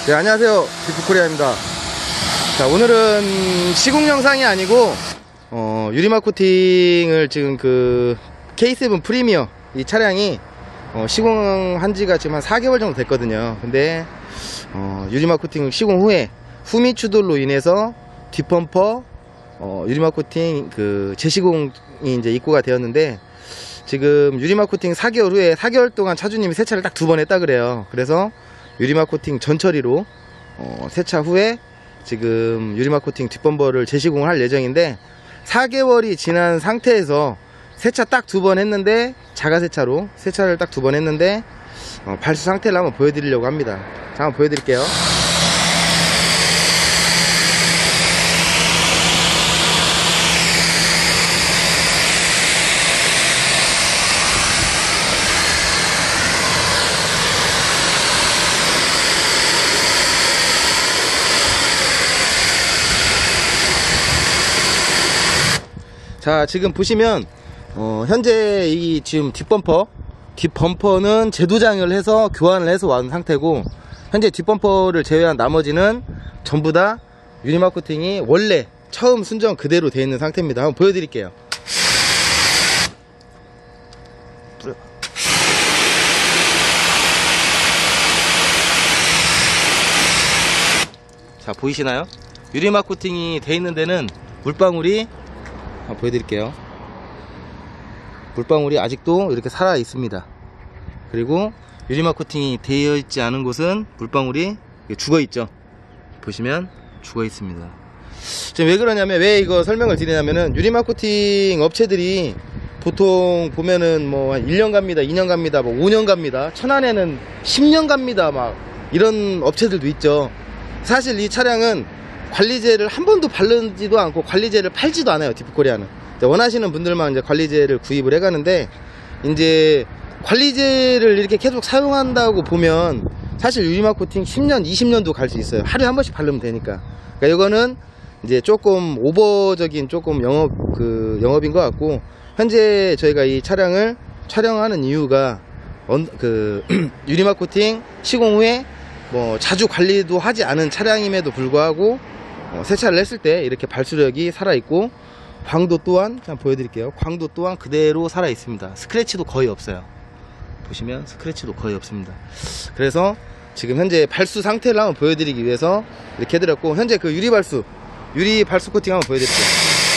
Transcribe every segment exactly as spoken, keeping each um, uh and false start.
네, 안녕하세요, 디프코리아입니다. 자, 오늘은 시공 영상이 아니고 어, 유리막 코팅을 지금 그 케이 세븐 프리미어 이 차량이 어, 시공한 지가 지금 한 사 개월 정도 됐거든요. 근데 어, 유리막 코팅 시공 후에 후미 추돌로 인해서 뒷범퍼 어, 유리막 코팅 그 재시공이 이제 입고가 되었는데, 지금 유리막 코팅 사 개월 후에 사 개월 동안 차주님이 세차를 딱 두 번 했다 그래요. 그래서 유리막 코팅 전처리로 어, 세차 후에 지금 유리막 코팅 뒷범퍼를 재시공을 할 예정인데, 사 개월이 지난 상태에서 세차 딱 두 번 했는데, 자가 세차로 세차를 딱 두 번 했는데 어, 발수 상태를 한번 보여드리려고 합니다. 자, 한번 보여드릴게요. 자, 지금 보시면 어, 현재 이 지금 뒷범퍼 뒷범퍼는 재도장을 해서 교환을 해서 완 상태고, 현재 뒷범퍼를 제외한 나머지는 전부 다 유리막 코팅이 원래 처음 순정 그대로 되어 있는 상태입니다. 한번 보여드릴게요. 자, 보이시나요? 유리막 코팅이 되어 있는 데는 물방울이 한번 보여드릴게요. 물방울이 아직도 이렇게 살아 있습니다. 그리고 유리막 코팅이 되어 있지 않은 곳은 물방울이 죽어 있죠. 보시면 죽어 있습니다. 지금 왜 그러냐면, 왜 이거 설명을 드리냐면은, 유리막 코팅 업체들이 보통 보면은 뭐 한 일 년 갑니다, 이 년 갑니다, 뭐 오 년 갑니다, 천안에는 십 년 갑니다, 막 이런 업체들도 있죠. 사실 이 차량은 관리제를 한 번도 바르지도 않고 관리제를 팔지도 않아요, 디프코리아는. 원하시는 분들만 이제 관리제를 구입을 해가는데, 이제 관리제를 이렇게 계속 사용한다고 보면 사실 유리막 코팅 십 년, 이십 년도 갈 수 있어요. 하루에 한 번씩 바르면 되니까. 그러니까 이거는 이제 조금 오버적인 조금 영업 그 영업인 것 같고, 현재 저희가 이 차량을 촬영하는 이유가 언, 그 유리막 코팅 시공 후에 뭐 자주 관리도 하지 않은 차량임에도 불구하고 어, 세차를 했을 때 이렇게 발수력이 살아있고, 광도 또한 자, 보여드릴게요. 광도 또한 그대로 살아 있습니다. 스크래치도 거의 없어요. 보시면 스크래치도 거의 없습니다. 그래서 지금 현재 발수 상태를 한번 보여드리기 위해서 이렇게 해드렸고, 현재 그 유리 발수 유리 발수 코팅 한번 보여드릴게요.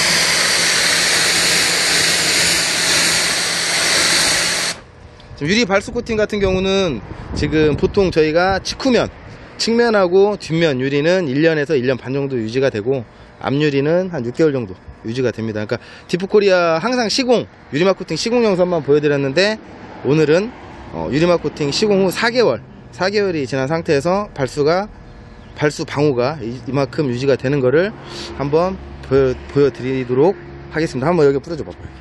지금 유리 발수 코팅 같은 경우는 지금 보통 저희가 직후면 측면하고 뒷면 유리는 일 년에서 일 년 반 정도 유지가 되고, 앞유리는 한 육 개월 정도 유지가 됩니다. 그러니까 디프코리아 항상 시공 유리막 코팅 시공 영상만 보여드렸는데, 오늘은 어, 유리막 코팅 시공 후 사 개월 사 개월이 지난 상태에서 발수가 발수 방호가 이, 이만큼 유지가 되는 거를 한번 보여, 보여드리도록 하겠습니다. 한번 여기 뿌려줘 봐봐요.